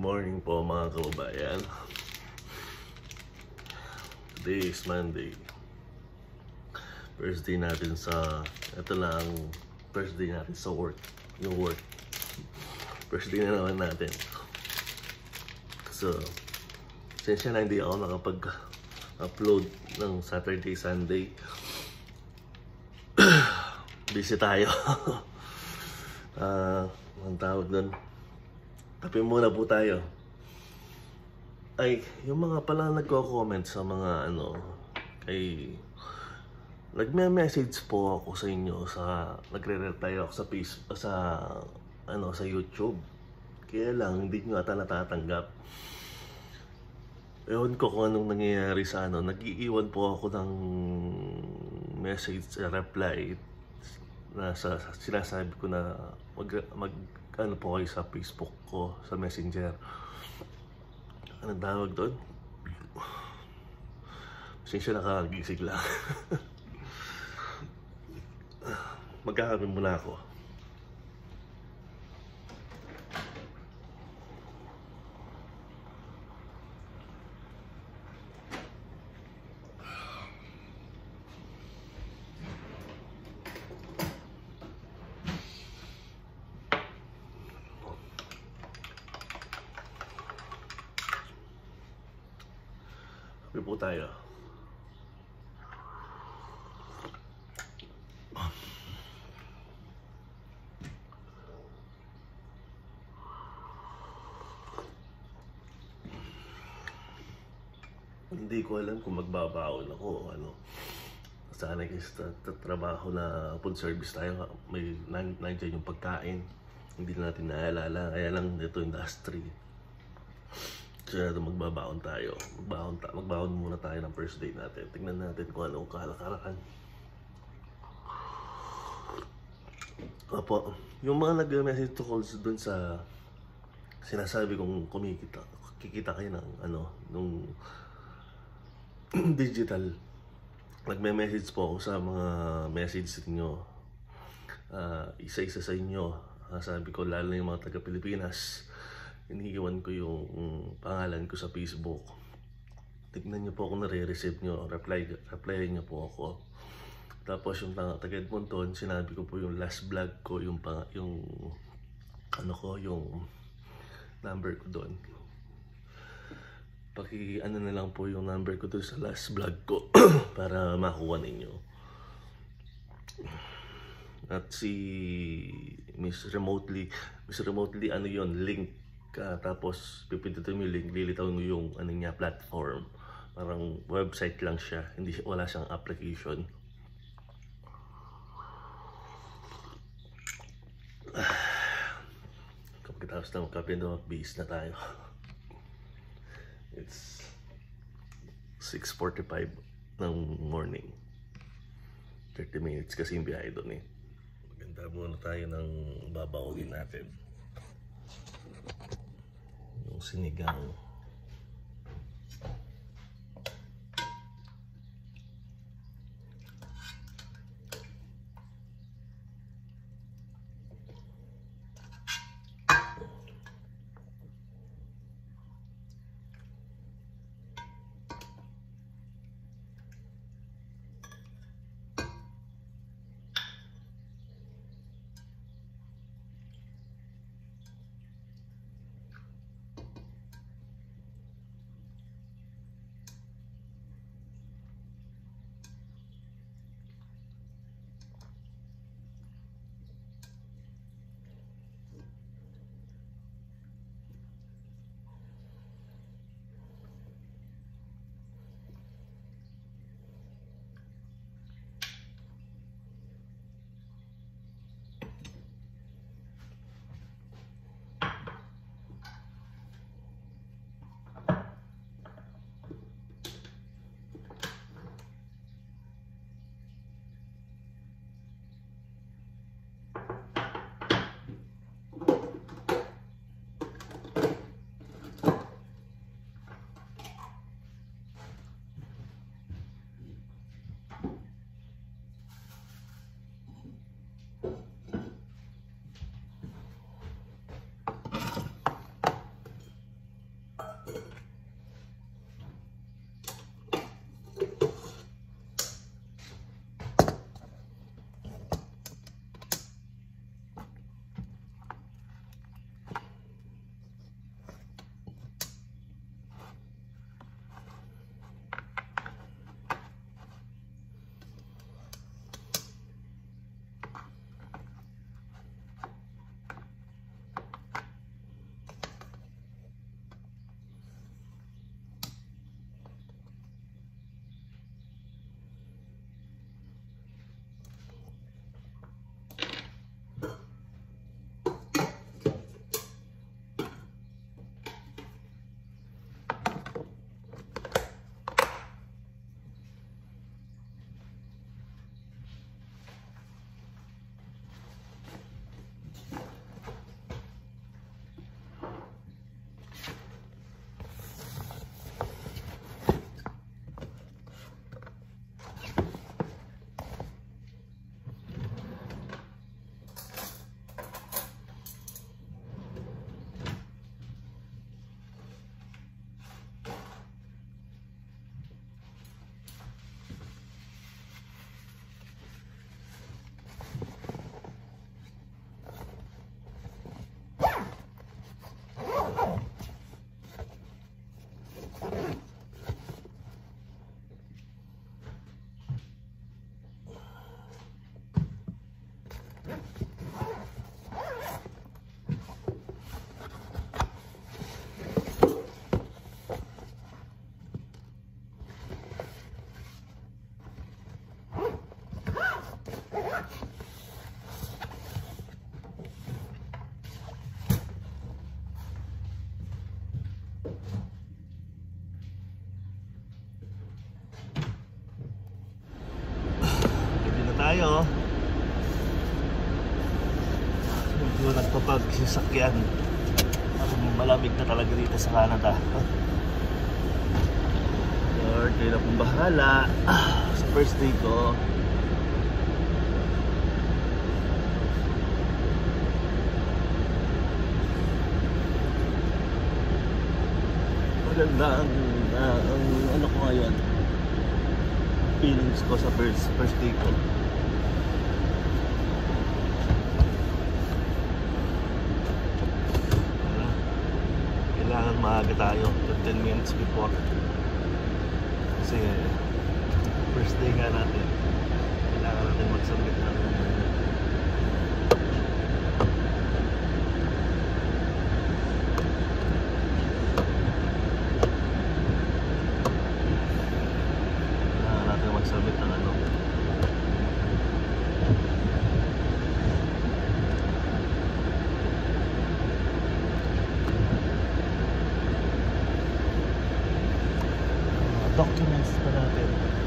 morning po mga kababayan. Today is Monday. First day natin sa, ito lang, first day natin sa work. Yung work. First day na naman natin. So, sensya na hindi ako nakapag-upload ng Saturday, Sunday. Busy tayo. Ang tawag doon. Kape muna po tayo. Ay, yung mga pala nagko-comment sa mga kay nagme-message po ako sa inyo sa nagre-reply ako sa Facebook, sa YouTube. Kaya lang hindi nyo ata natatanggap. Ewan ko kung anong nangyayari sa nag-iiwan po ako ng message reply na sinasabi ko na po kayo sa Facebook ko, sa Messenger. Anong tawag doon? Pasensya, nakagising lang. Magkakape muna ako. Kape po tayo. Hindi ko alam kung magbabaon ako o ano. Sana kasi trabaho na food service tayo, may nandiyan yung pagkain. Hindi na natin naalala, kaya lang ito industry. Kaya magbabaon tayo. Magbaon muna tayo ng first day natin. Tingnan natin kung anong kahalakaran. Opo, yung mga nag-message to calls dun sa sinasabi kong kikita kayo ng nung digital. Nagme-message po ako sa mga message niyo. Isa-isa sa inyo. Sabi ko, lalo na yung mga taga-Pilipinas, iniiwan ko yung pangalan ko sa Facebook. Tignan niyo po kung nare-receive niyo. Reply niyo po ako. Tapos yung taga-Edmonton, sinabi ko po yung last vlog ko, yung number ko doon. Na lang po yung number ko doon sa last vlog ko para makuha ninyo. At si Miss Remotely, link. Tapos pipindutin mo yung link, lilitaw mo yung niya, platform. Parang website lang siya, wala siyang application. Kapag ng kape na bis na tayo. It's 6:45 ng morning. 30 minutes kasi yung biyahe doon eh. Maganda muna tayo ng babawin natin. Yung sinigang. Tayo medyo nagpapagsisakyan at malamig na talaga dito sa Canada. Lord, kayo na pong bahala sa first day ko. Maganda ang ano ko ngayon, feelings ko sa first day ko. Kailangan maaga tayo 15 minutes before kasi first day nga natin, kailangan natin mag-submit ng ano. Documents pa natin.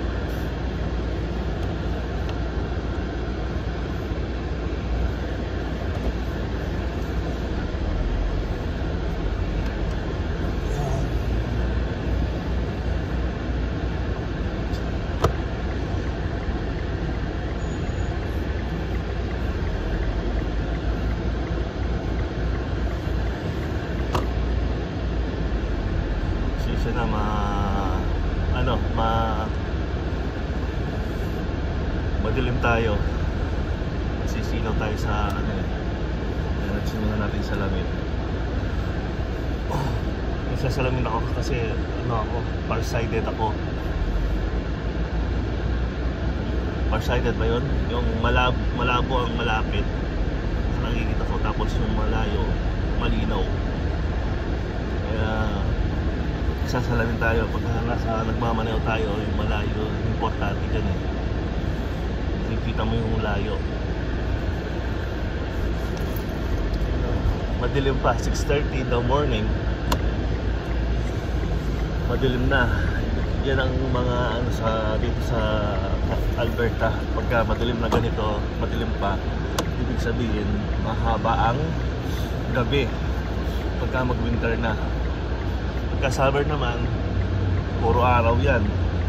Sisa na madilim tayo, masisilaw tayo sa ano eh. Nagsimulan natin sa salamin. Nagsasalamin ako kasi ako, farsighted ako. Farsighted ba yun? Yung malabo ang malapit nakikita ko, tapos yung malayo malinaw. Kaya sasalamin tayo pag nagmamaneho tayo. Yung malayo importante dyan eh, nakikita mo yung layo. Madilim pa, 6:30 in the morning, madilim na. Yan ang mga ano dito sa Alberta, pagka madilim na ganito, madilim pa, ibig sabihin mahaba ang gabi pagka mag winter na. Pagka summer naman, puro araw yan.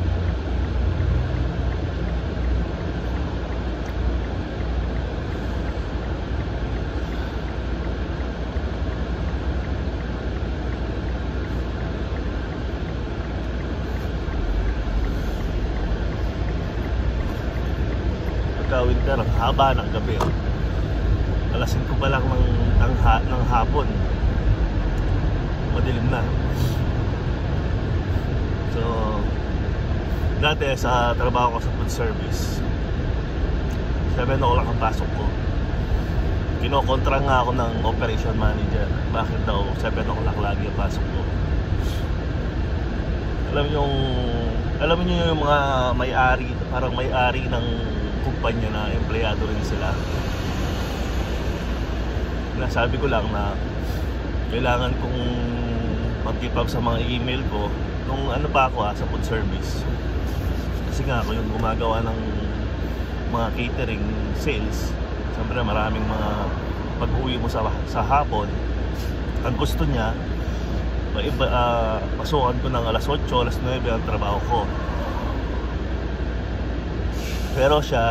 Pagka winter, ang haba ng gabi. Alas 5 pa lang ng hapon, madilim na. So, dati sa trabaho ko sa food service, 7 o'clock ang pasok ko. Kinokontra nga ako ng operation manager, bakit daw 7 o'clock lagi ang pasok ko. Alam niyo yung mga may-ari, parang may-ari ng kumpanya na empleyado rin sila. Nasabi ko lang na kailangan kong mag-keep up sa mga email ko nung ano pa ako sa food service, kasi nga ako yung gumagawa ng mga catering sales. Siyempre maraming mga pag-uwi mo sa hapon, ang gusto niya pasukan ko ng alas 8, alas 9 ang trabaho ko. Pero siya,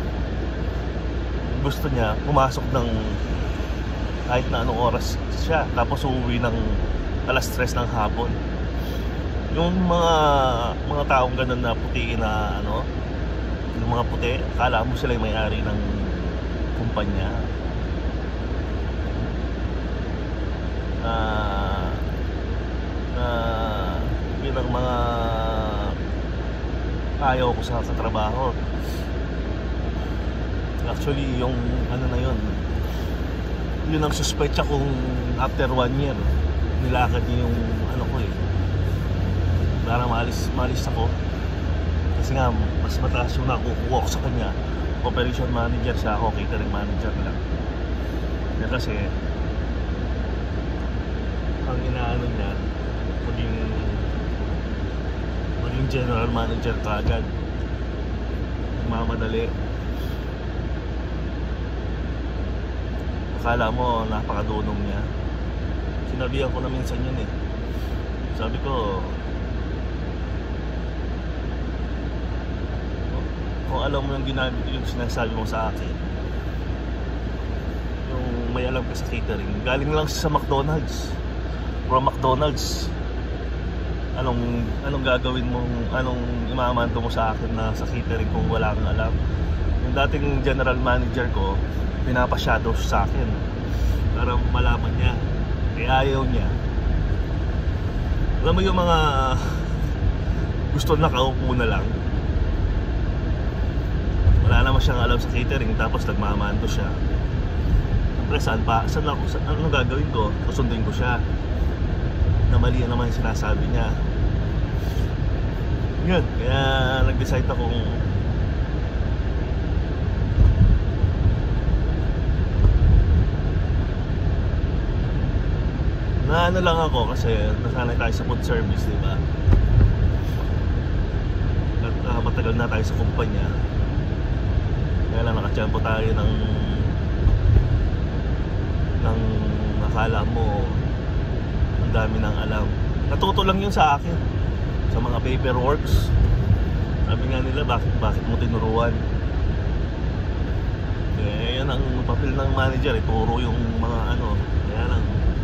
gusto niya pumasok ng kahit na anong oras siya, tapos uuwi ng alas 3 ng hapon. Yung mga taong ganun na puti na yung mga puti, akala mo sila yung may-ari ng kumpanya. Yun ang mga ayaw ko sa trabaho. Actually, yung ano na yun ang suspecha kung after 1 year nilakad niya yung ano ko eh. Para maalis ako. Kasi nga, mas mataas yung nakukuha ko sa kanya. Operation manager siya, ako catering manager lang. Kaya kasi ang inaano niya maging general manager kaagad. Mamadali. Akala mo napakadunong niya. Sinabihan ko na minsan yun eh. Sabi ko, kung alam mo yung sinasabi mo sa akin, yung may alam ka sa catering, galing lang sa McDonald's. From McDonald's, anong gagawin mo, anong imamanto mo sa akin na sa catering kung wala kang alam? Yung dating general manager ko, pinapa-shadow sa akin para malaman niya. Eh ayaw niya. Alam mo yung mga gusto nakaupo na lang, wala naman siyang alam sa catering, tapos nagmamanto siya. Siyempre anong gagawin ko? Susundin ko siya na mali naman yung sinasabi niya. Yun, kaya nag-decide akong na ano lang ako kasi nasanay tayo sa food service, di ba? At matagal na tayo sa kumpanya. Kaya lang nakatiyempo tayo ng akala mo ang dami ng alam. Natuto lang yun sa akin sa mga paperworks. Sabi nga nila, bakit mo tinuruan? Eh yan ang papel ng manager, ituro yung mga ano. Kaya lang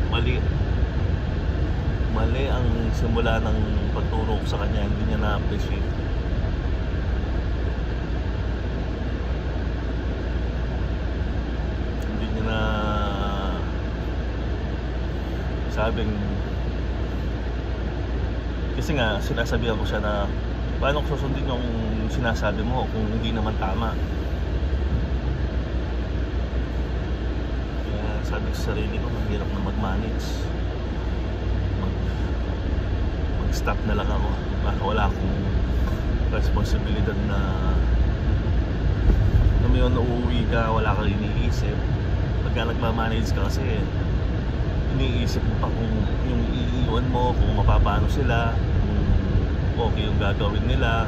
mali ang simula ng pagturo ko sa kanya. Hindi niya na-appreciate. Hindi niya na sabing, kasi nga sinasabihan ko siya na paano ko susundin yung sinasabi mo kung hindi naman tama. Kaya sabi ko sa sarili ko, mahirap na mag-manage. Mag-stop na lang ako. Baka wala akong responsibilidad na may nauuwi ka, wala kang iniisip. Pagka nagmamanage ka kasi iniisip mo pa kung yung iiwan mo, kung mapapano sila, kung okay yung gagawin nila.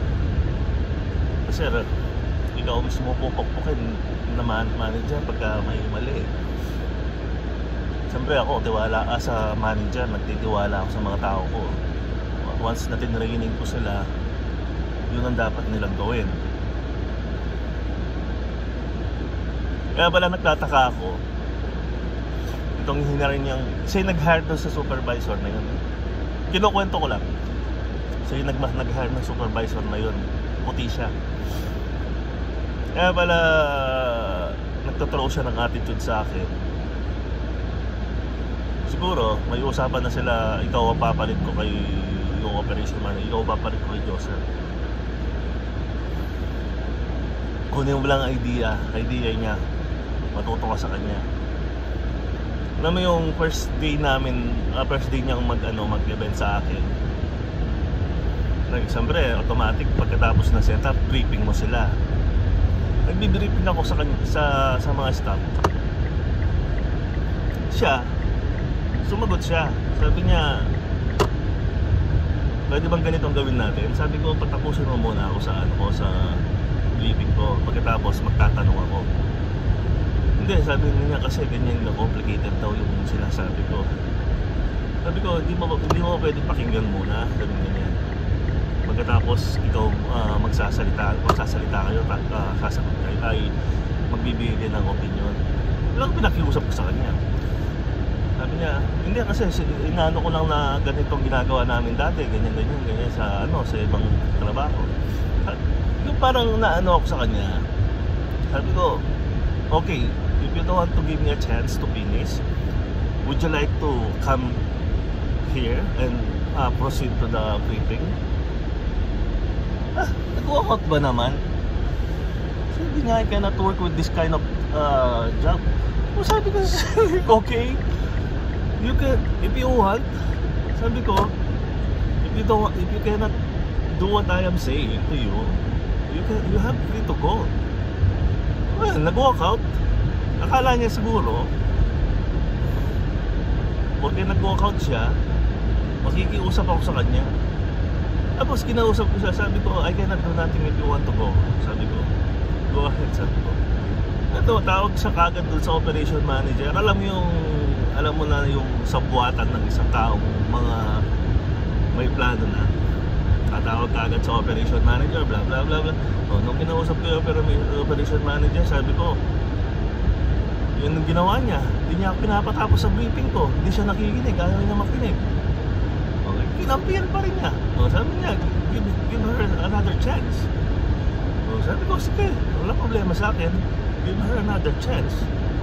Kasi ikaw mismo pupukpukin naman manager pagka may mali. Siyempre ako, tiwala sa manager, nagtitiwala ako sa mga tao ko. Once na tinraining ko sila, yun ang dapat nilang gawin. Kaya pala nagtataka ako, itong hinarin niyang, siya nag-hire doon sa supervisor na yun. Kinukwento ko lang. Siya nag-hire ng supervisor na yun. Puti siya. Kaya pala nagtatraw siya ng attitude sa akin. Siguro may usapan na sila, ikaw ang papalit ko kay yung operation manager, ikaw ang papalit ko kay Joseph. Kunin mo lang idea niya, matuto ka sa kanya. Alam mo yung first day namin, first day niyang mag-event sa akin. Siyempre, automatic pagkatapos ng setup, briefing mo sila. Nagbi-briefing ako sa mga staff. Sumagot siya. Sabi niya, pwede bang ganito ang gawin natin? Sabi ko, patapusin mo muna ako sa briefing ko. Pagkatapos, magtatanong ako. Hindi, sabi niya kasi ganyan na complicated daw yung sinasabi ko. Sabi ko, hindi mo pwede pakinggan muna. Sabi niya. Pagkatapos ikaw magsasalita kayo, sasagot kayo, ay magbibigay ng opinion. Walang pinakiusap ko sa kanya. Sabi niya, hindi kasi inaano ko lang na ganitong ginagawa namin dati, ganyan sa ibang trabaho. Yung parang naano ako sa kanya. Sabi ko, okay, if you don't want to give me a chance to finish, would you like to come here and proceed to the briefing? Nag-walk out ba naman? Sabi niya, I cannot work with this kind of job. O sabi ko, okay, you can, if you want, sabi ko, if you cannot do what I am saying to you, you have free to go. Well, nag-walk out. Akala niya siguro, pag nag-walk out siya, makikiusap ako sa kanya. Tapos kinausap ko siya, sabi ko, I cannot do nothing if you want to go. Sabi ko, go ahead, sabi ko. Ito, tawag siya kagad dun sa operation manager. Alam mo na yung sabuatan ng isang taong mga may plano na. Tatawag kagad sa operation manager, bla bla bla bla. O, nung kinausap ko yung operation manager, sabi ko, yun ang ginawa niya. Hindi niya ako pinapatapos sa briefing ko. Hindi siya nakikinig, ayaw niya makinig. Okay, kinampihan pa rin niya. O, sabi niya, give her another chance. O, sabi ko, sige, wala problema sa akin. Give her another chance.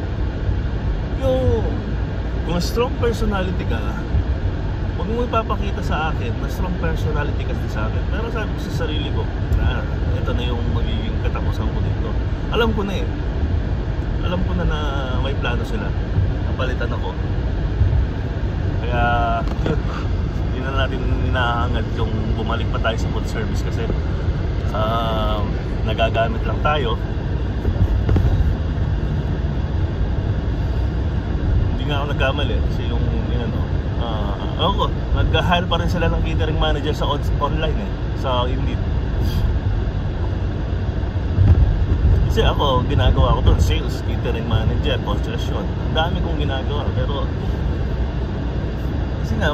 Kung strong personality ka, huwag mo ipapakita sa akin na strong personality kasi sa akin. Pero sabi ko sa sarili ko, ito na yung magiging katapusan ko dito. Alam ko na eh. Alam ko na may plano sila. Napalitan ako. Kaya yun, hindi na natin inaangad yung bumalik pa tayo sa food service kasi nagagamit lang tayo. Hindi nga ako nagkamali kasi yung nag-hire pa rin sila ng catering manager sa online sa Indeed. Kasi ako, ginagawa ko doon, sales, catering manager, concession. Ang dami kong ginagawa, pero kasi nga,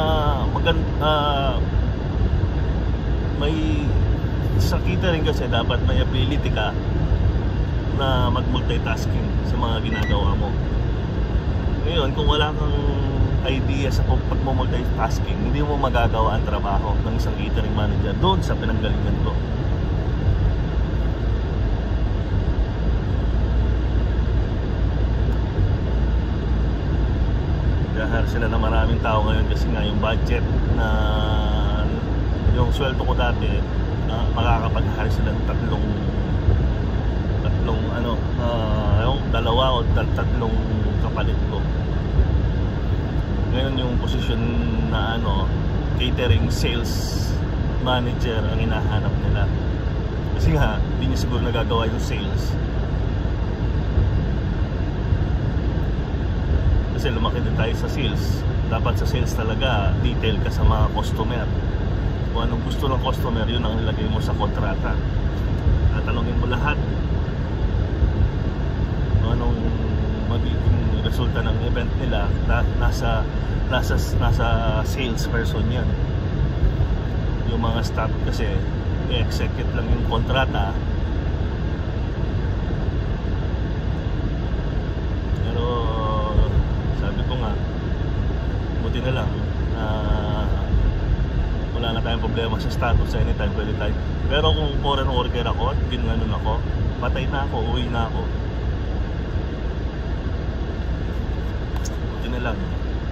may sa catering kasi dapat may ability ka na mag-multitasking sa mga ginagawa mo. Ngayon, kung wala kang idea sa pag-multitasking, hindi mo magagawa ang trabaho ng isang catering manager doon sa pinanggalingan ko. Nag-hire sila na maraming tao ngayon kasi nga yung budget na yung sweldo ko dati, makakapag-hire sila ng tatlong yung dalawa o tatlong kapalit ko. Ngayon yung posisyon na catering sales manager ang hinahanap nila. Kasi nga, hindi niya siguro nagagawa yung sales. Kasi lumaki din tayo sa sales. Dapat sa sales talaga, detail ka sa mga customer. Kung anong gusto ng customer, yun ang nilagay mo sa kontrata. Tatanungin mo lahat kung anong magiging resulta ng event nila. Nasa sales person yan. Yung mga staff kasi i-execute lang yung kontrata. Pero sabi ko nga, buti na lang wala na tayong problema sa status, anytime pwede tayo. Pero kung foreign worker ako at ginanon ako, patay na ako, uwi na ako. Buti na lang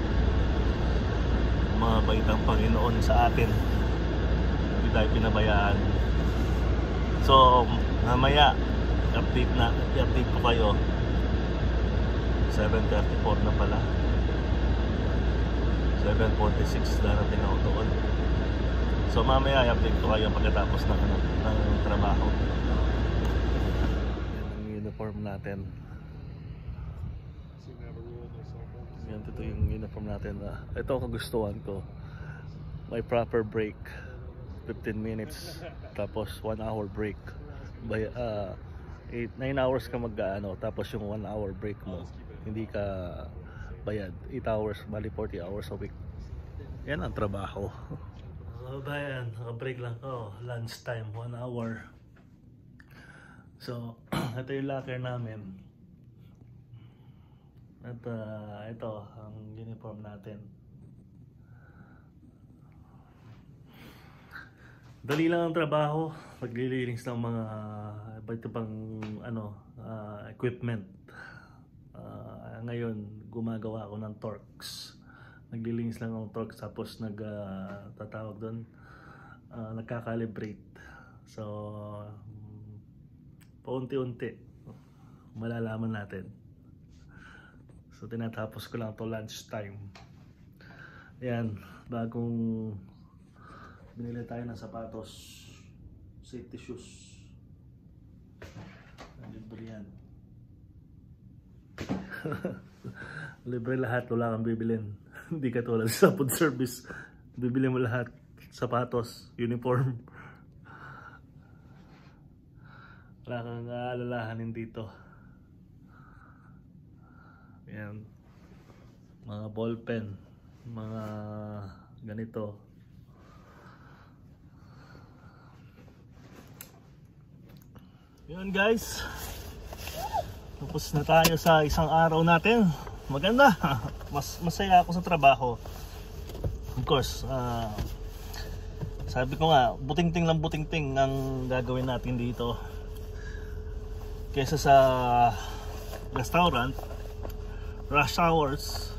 mabait ang Panginoon sa atin, hindi tayo pinabayaan. So mamaya i-update ko kayo. 7:34 na pala, 7:46 darating ako doon. So mamaya i-update ko kayo pagkatapos ng trabaho. Yan ang uniform natin. Yan, ito yung uniform natin. Ito ang kagustuhan ko. May proper break, 15 minutes, tapos 1 hour break. 9 hours ka tapos yung 1 hour break mo, hindi ka bayad. 8 hours, bali 40 hours a week. Yan ang trabaho. Bayan, naka-break lang ko. Lunch time, 1 hour. So, ito yung locker namin. At ito ang uniform natin. Dali lang ang trabaho, paglilinis ng mga iba't ibang equipment. Ngayon gumagawa ako ng Torx. Naglilinis lang ng Torx, tapos tatawag doon, nagka-calibrate. So paunti-unti malalaman natin. So tinatapos ko lang to lunch time. Ayan, bagong binili tayo ng sapatos, safety shoes. Libre yan. Libre lahat, wala kang bibilin. Hindi ka tulad sa food service, bibili mo lahat, sapatos, uniform. Wala kang aalalahanin dito. Ayan, mga ballpen, mga ganito. Yun guys, tapos na tayo sa isang araw natin. Maganda. Masaya ako sa trabaho. Of course, sabi ko nga, buting-ting lang buting-ting ang gagawin natin dito kaysa sa restaurant. Rush hours,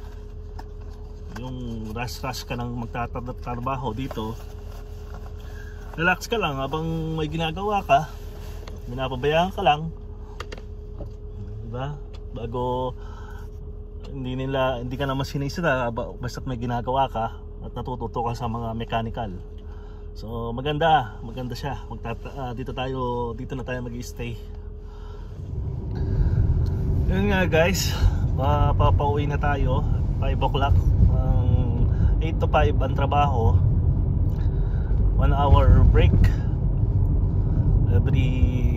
yung rush ka nang magtatrabaho. Dito relax ka lang habang may ginagawa ka, minapabayaan ka lang, diba? Bago hindi ka naman sinisira basta't may ginagawa ka at natututo ka sa mga mechanical. So maganda siya. Dito na tayo mag-i-stay. Yun nga guys, papauwi na tayo 5 o'clock. 8 to 5 ang trabaho, 1 hour break every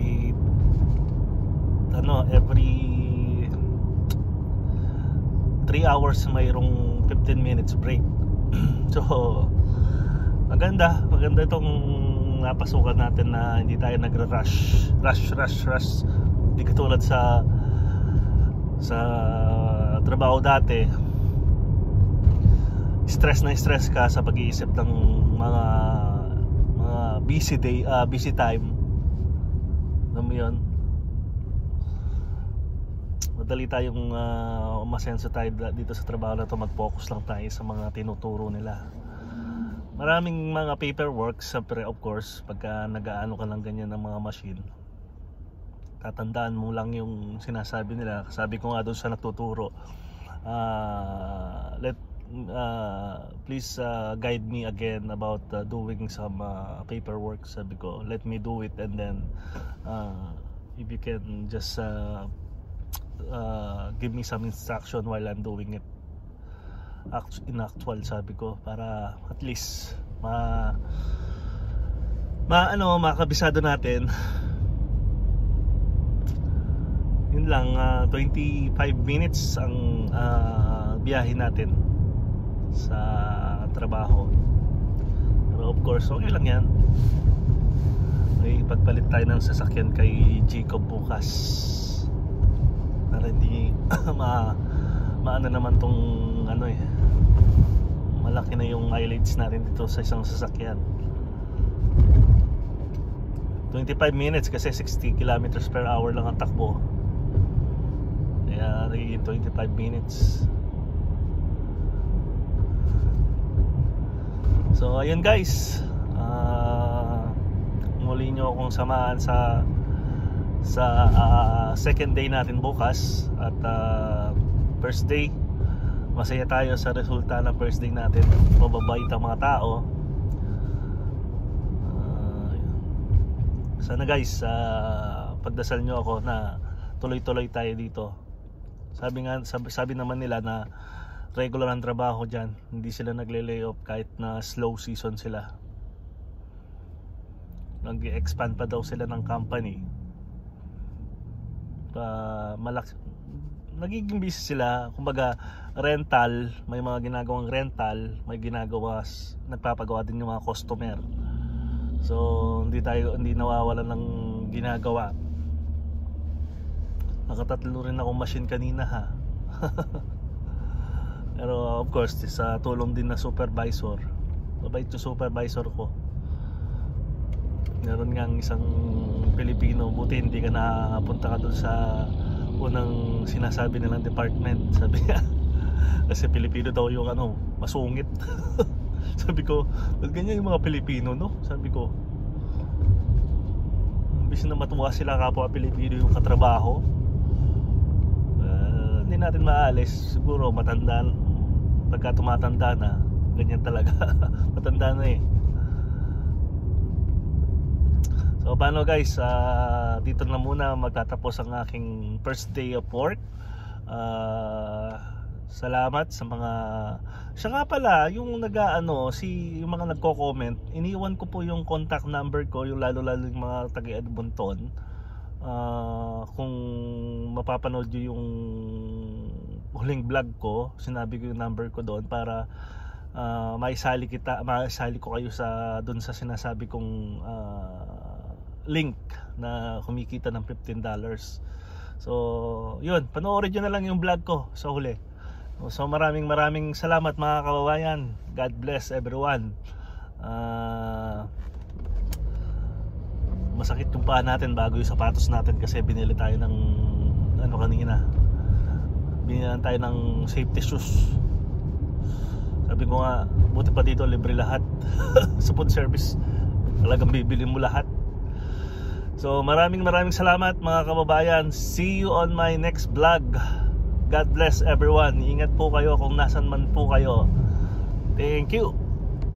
3 hours, mayroong 15 minutes break. So maganda itong napasukan natin na hindi tayo rush. Hindi katulad sa trabaho dati, stress ka sa pag-iisip ng mga busy time. Alam mo yun, madali tayong umasenso tayo dito sa trabaho na to. Mag-focus lang tayo sa mga tinuturo nila. Maraming mga paperwork, siyempre of course pagka nag-aano ka ng ganyan ng mga machine, tatandaan mo lang yung sinasabi nila. Sabi ko nga doon sa nagtuturo, please guide me again about doing some paperwork. Sabi ko, let me do it, and then if you can just give me some instruction while I'm doing it in actual, sabi ko, para at least makabisado natin. Yun lang, 25 minutes ang biyahe natin sa trabaho. Pero of course, okay lang yan. May pagpalit tayo ng sasakyan kay Jacob bukas para hindi maano naman tong malaki na yung mileage natin dito sa isang sasakyan. 25 minutes kasi 60 kilometers per hour lang ang takbo. Kaya nagiging 25 minutes. So ayun guys, muli nyo akong samahan sa second day natin bukas. At first day, masaya tayo sa resulta ng first day natin. Mababait ang mga tao. Sana guys, pagdasal nyo ako na tuloy-tuloy tayo dito. Sabi naman nila na regular ang trabaho dyan, hindi sila nagle-layoff kahit na slow season sila. Nag-expand pa daw sila ng company. Nagiging busy sila. Kumbaga rental, may mga ginagawang rental, nagpapagawa din yung mga customer. So hindi nawawalan ng ginagawa. Nakatatlo rin akong machine kanina ha. Pero of course, sa tulong din na supervisor, mabait yung supervisor ko. Meron nga isang Pilipino, buti hindi ka nakapunta ka doon sa unang sinasabi nilang department. Sabi niya, kasi Pilipino daw yung masungit. Sabi ko, ba't ganyan yung mga Pilipino, no? Sabi ko, Bis na matuwa sila kapwa Pilipino yung katrabaho, hindi natin maalis. Siguro matanda, pagka tumatanda na, ganyan talaga. Matanda na eh. So paano guys, dito na muna magtatapos ang aking first day of work. Salamat sa mga, siya nga pala yung yung mga nagko-comment, iniwan ko po yung contact number ko, yung lalo yung mga taga Edmonton. Kung mapapanood nyo yung huling vlog ko, sinabi ko yung number ko doon para maisali ko kayo doon sa sinasabi kong link na kumikita ng $15. So yun, panoorin nyo na lang yung vlog ko sa huli. So maraming salamat mga kababayan. God bless everyone. Masakit yung paa natin bago yung sapatos natin kasi binili tayo ng kanina. Binilan tayo ng safety shoes. Sabi ko nga, buti pa dito libre lahat. Sa food service talagang bibili mo lahat. So maraming salamat mga kababayan. See you on my next vlog. God bless everyone. Ingat po kayo kung nasan man po kayo. Thank you.